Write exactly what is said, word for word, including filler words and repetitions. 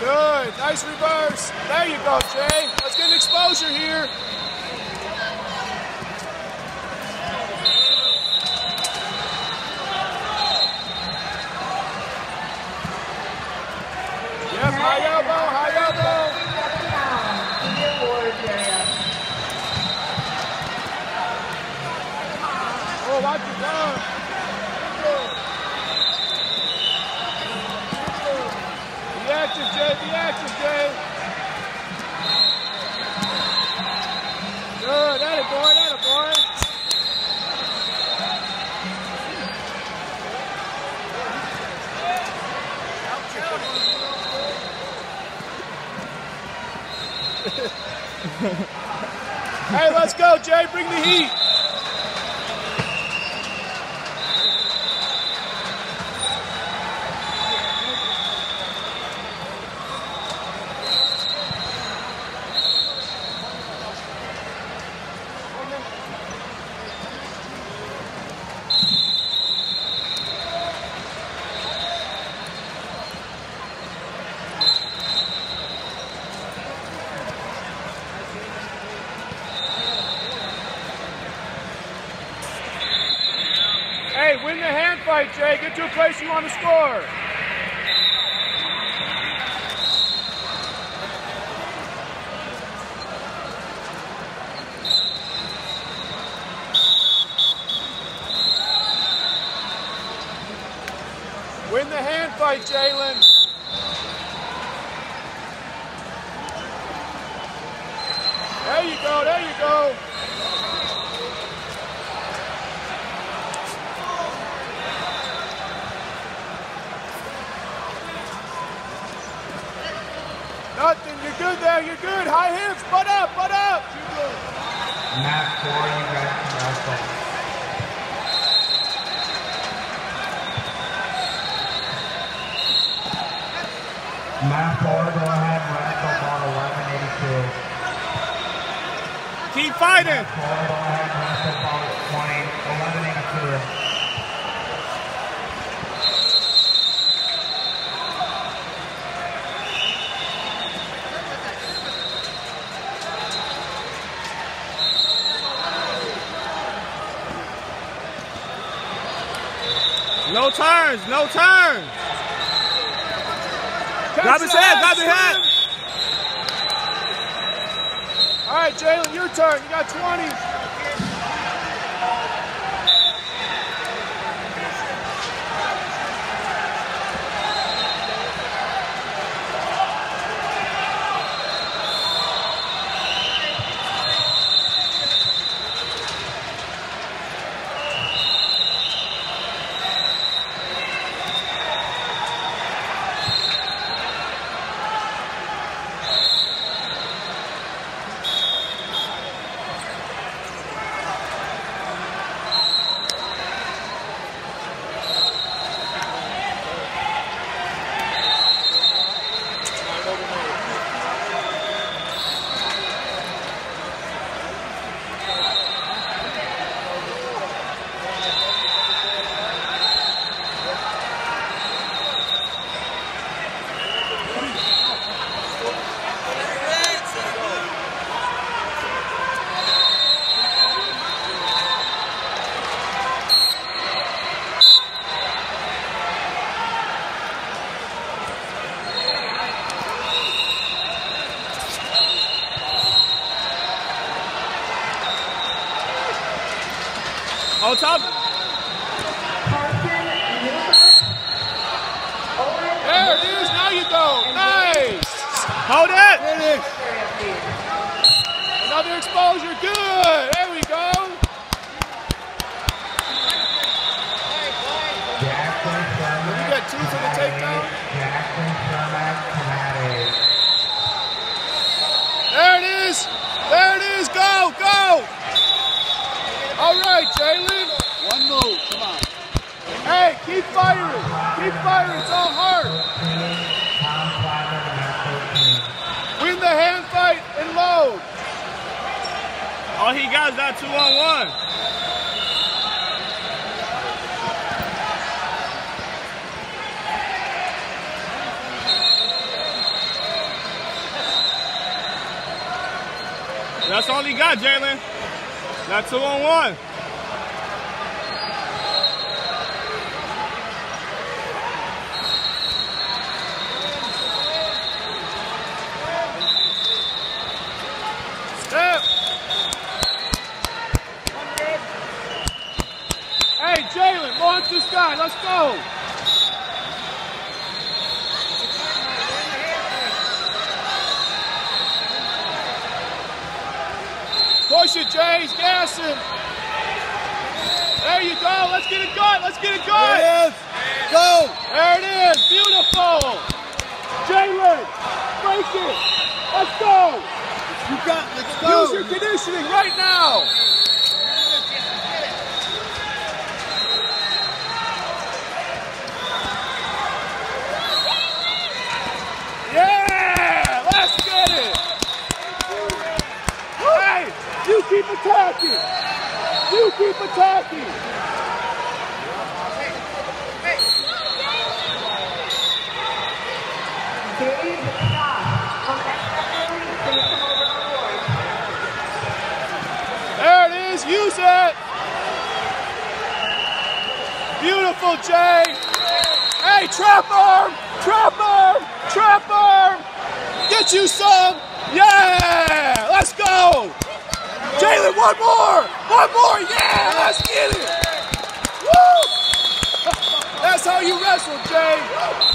Good. Nice reverse. There you go, Jay. Let's get an exposure here. Yep, high elbow, high elbow. Oh, watch it down. Be active, Jay. Be active, Jay. Good. That a boy. That a boy. Hey, let's go, Jay. Bring the heat. Hey, win the hand fight, Jay. Get to a place you want to score. Win the hand fight, Jalen. There you go, there you go. Nothing, you're good there, you're good. High hips, butt up, butt up. Matt four, you guys can wrestle. Matt four, go ahead, wrestle ball eleven eighty-two. Keep fighting. Matt four, go ahead, wrestle ball twenty, eleven eighty-two. No turns, no turns. Grab his head, grab his head. All right, Jalen, your turn. You got twenty. On top. There it is. Now you go. Nice. Hold it. Finish. Another exposure. Good. There we go. You got two for the takedown. There it is. There it is. Go. Go. All right, Jalen. One move. Come on. Hey, keep firing. Keep firing. It's all hard. Win the hand fight and load. All he got is that two on one. That's all he got, Jalen. Not two on one. Step. Hey, Jalen, launch this guy. Let's go. Push it, Jay. He's gassing. There you go. Let's get it going. Let's get it going. There it is. Go. There it is. Beautiful. Jalen, break it. Let's go. You got. Let's go. Use your conditioning right now. Yeah. Let's get it. Hey, you keep attacking. You keep attacking. There it is. Use it. Beautiful, Jay. Hey, trap arm. Trap arm. Trap arm. Get you some. Yeah. Let's go. Jalen, one more. One more. Yeah. Let's get it. Woo. That's how you wrestle, Jay.